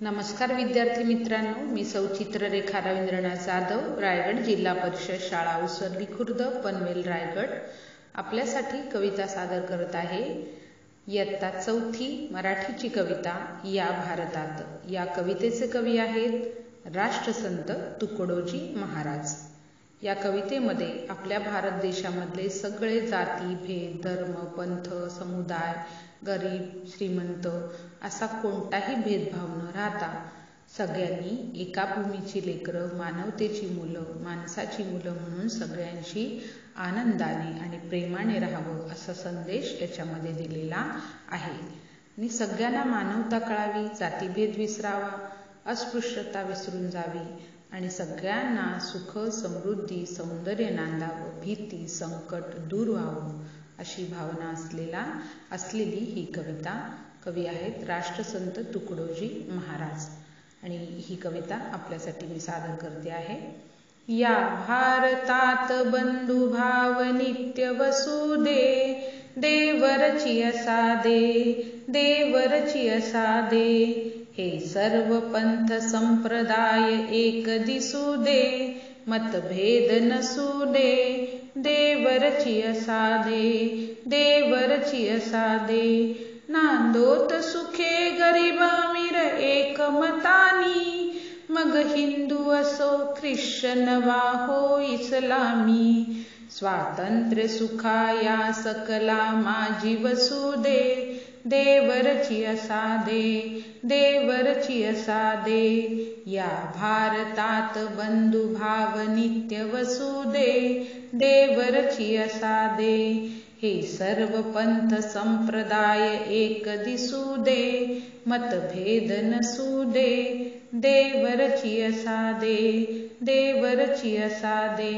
नमस्कार विद्यार्थी मित्रांनो, मी सौ चित्ररेखा रवींद्रनाथ जाधव, रायगड जिल्हा परिषद शाळा उसरली खुर्द, पनवेल, रायगड आपल्यासाठी कविता सादर करत आहे। इयत्ता 4थी मराठीची कविता या भारतात। या कवितेचे कवी आहेत राष्ट्रसंत तुकडोजी महाराज। या कवितेमध्ये आपल्या भारत देशामधले सगळे जाती भेद, धर्म, पंथ, समुदाय, गरीब श्रीमंत असा कोणताही भेदभाव न राहता सगळ्यांनी एका भूमीची लेकरं, मानवतेची मुलं, माणसाची मुलं म्हणून सगळ्यांशी आनंदाने आणि प्रेमाने राहावं असा संदेश याच्यामध्ये दिलेला आहे। आणि सगळ्यांना मानवता कळावी, जातीभेद विसरावा, अस्पृश्यता विसरून जावी आणि सगळ्यांना सुख, समृद्धी, सौंदर्य नांदावं, भीती, संकट दूर व्हावं अशी भावना असलेली ही कविता। कवी आहेत राष्ट्रसंत तुकडोजी महाराज आणि ही कविता आपल्यासाठी मी सादर करते आहे। या भारतात बंधुभाव नित्य वसुदे, देवरची असादे, देवरची असादे। हे सर्व पंथ संप्रदाय एक दिसू दे, मतभेद नसू दे, देवरची असादे, देवरची असादे। नांदोत सुखे गरीब अमीर एकमतानी, मग हिंदू असो ख्रिश्चन वा हो इस्लामी। स्वातंत्र्य सुखाया सकला माझी वसुदे, देवरची असादे, देवरची असादे। या भारतात बंधुभाव नित्य वसुदे, देवरची असादे। हे सर्व पंथ संप्रदाय एक दिसू दे, मतभेद नसू दे, देवरची असादे, देवरची असादे।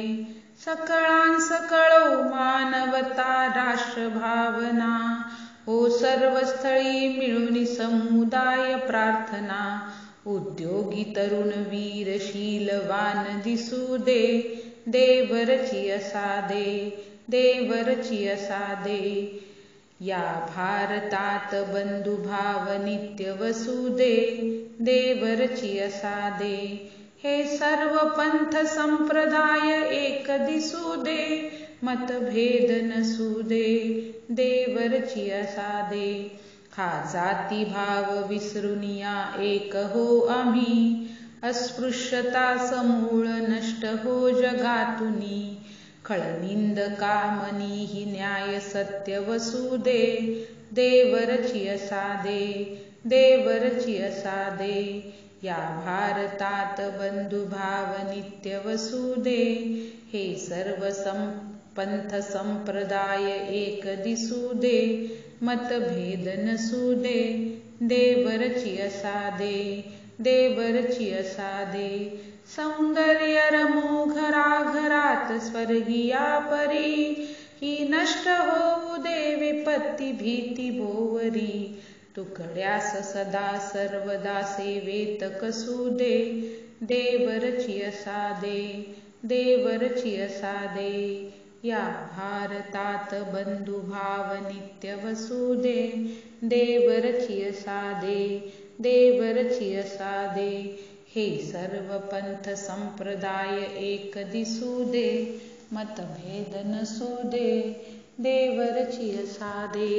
सकळांसकळो मानवता राष्ट्र भावना, हो सर्वस्थळी मिळून समुदाय प्रार्थना। उद्योगी तरुण वीर शीलवान दिसू दे, देवरची असादे, देवरची असादे। या भारतात बंधुभाव नित्य वसुदे, देवरची असादे। हे सर्व पंथ संप्रदाय एक दिसू दे, मतभेद नसू दे, देवरची असादे। हा जाती भाव विसरून या एक हो आम्ही, अस्पृश्यता समूळ नष्ट हो जगातुनी। खळनिंद कामनी ही न्याय सत्य वसुदे, देवरची असादे, देवरची असादे। या भारतात बंधुभाव नित्य वसुदे, हे सर्व पंथ संप्रदाय एक दिसू दे, मतभेद नसू दे, देवरची असादे, देवरची असादे। सौंदर्य रमो घराघरात स्वर्गीया परी, ही नष्ट होऊ दे विपत्ती भीती भोवरी। तुकड्यास सदा सर्वदा सेवेत कसू दे, देवरची असादे, देवरची असादे। या भारतात बंधुभाव नित्य वसुदे, देवरची असादे, देवरची असादे। हे सर्व पंथ संप्रदाय एक दिसू दे, मतभेद नसू दे, देवरची असादे,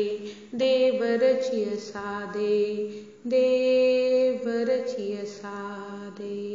देवरची असादे, देवरची असादे।